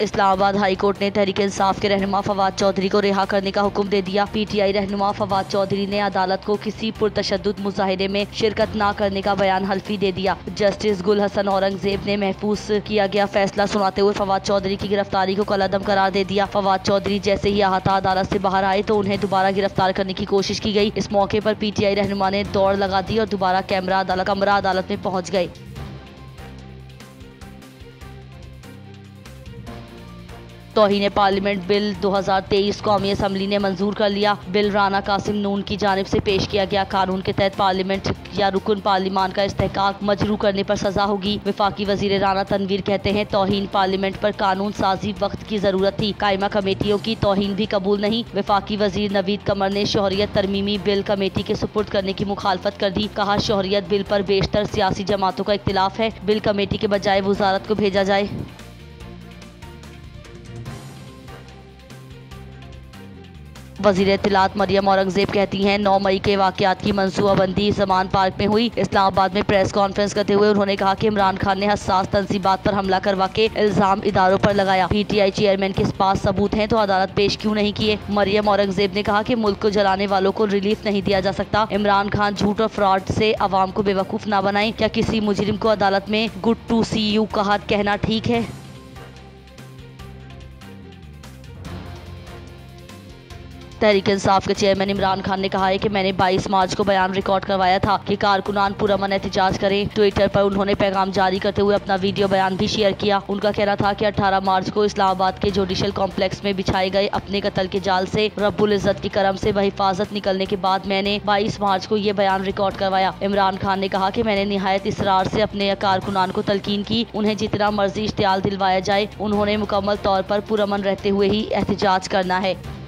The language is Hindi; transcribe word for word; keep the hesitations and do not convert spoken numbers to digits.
इस्लामाबाद हाई कोर्ट ने तहरीक इंसाफ के रहनुमा फवाद चौधरी को रिहा करने का हुक्म दे दिया। पीटीआई रहनुमा फवाद चौधरी ने अदालत को किसी पुरतशद्दुद मुजाहिरे में शिरकत न करने का बयान हल्फी दे दिया। जस्टिस गुल हसन औरंगजेब ने महफूज किया गया फैसला सुनाते हुए फवाद चौधरी की गिरफ्तारी को कलअदम करार दे दिया। फवाद चौधरी जैसे ही अहाता अदालत से बाहर आए तो उन्हें दोबारा गिरफ्तार करने की कोशिश की गई। इस मौके पर पीटीआई रहनुमा ने दौड़ लगा दी और दोबारा कैमरा अदालत कमरा अदालत में पहुंच गए। तौहीन पार्लियामेंट बिल दो हज़ार तेईस कौमी असम्बली ने मंजूर कर लिया। बिल राना कासिम नून की जानिब से पेश किया गया। कानून के तहत पार्लियामेंट या रुकन पार्लिमान का इस्तेहकाक मजरू करने पर सजा होगी। वफाकी वजीर राना तनवीर कहते हैं, तौहीन पार्लियामेंट पर कानून साजी वक्त की जरूरत थी, कायमा कमेटियों की तौहीन भी कबूल नहीं। वफाकी वजीर नवीद कमर ने शोहरियत तरमीमी बिल कमेटी के सुपुर्द करने की मुखालफत कर दी। कहा, शोहरियत बिल पर बेशतर सियासी जमातों का इख्तिलाफ है, बिल कमेटी के बजाय वजारत को भेजा जाए। वज़ीर इत्तलात मरियम औरंगजेब कहती हैं, नौ मई के वाक़यात की मनसूबाबंदी ज़मान पार्क में हुई। इस्लामाबाद में प्रेस कॉन्फ्रेंस करते हुए उन्होंने कहा कि इमरान खान ने हसास तंजीबात पर हमला करवा के इल्ज़ाम इदारों पर लगाया। पीटीआई चेयरमैन के पास सबूत हैं तो अदालत पेश क्यों नहीं किए। मरियम औरंगजेब ने कहा कि मुल्क को जलाने वालों को रिलीफ नहीं दिया जा सकता। इमरान खान झूठ और फ्रॉड से अवाम को बेवकूफ़ ना बनाएं। क्या किसी मुजरिम को अदालत में गुड टू सी यू कहा कहना ठीक है? तहरीक इंसाफ के चेयरमैन इमरान खान ने कहा है कि मैंने बाईस मार्च को बयान रिकॉर्ड करवाया था कि कारकुनान पुरअमन एहतजाज करें। ट्विटर पर उन्होंने पैगाम जारी करते हुए अपना वीडियो बयान भी शेयर किया। उनका कहना था कि अठारह मार्च को इस्लामाबाद के जुडिशल कॉम्प्लेक्स में बिछाए गए अपने कत्ल के जाल से रब्बुल इज़्ज़त की करम से बहिफाजत निकलने के बाद मैंने बाईस मार्च को ये बयान रिकॉर्ड करवाया। इमरान खान ने कहा कि मैंने निहायत इसरार से अपने कारकुनान को तलकीन की, उन्हें जितना मर्जी इश्तियाल दिलवाया जाए, उन्होंने मुकम्मल तौर पर पुरअमन रहते हुए ही एहतजाज करना है।